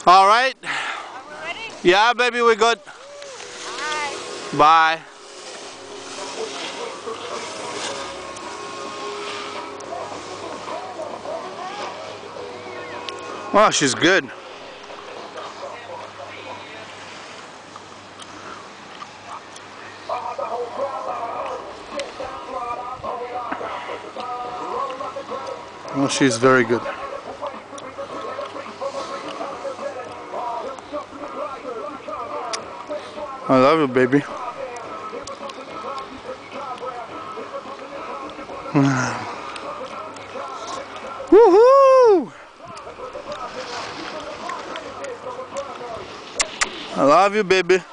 All right. Are we ready? Yeah, baby, we're good. Bye. Bye. Wow, she's good. Well, she's very good. I love you, baby. Woohoo! I love you, baby.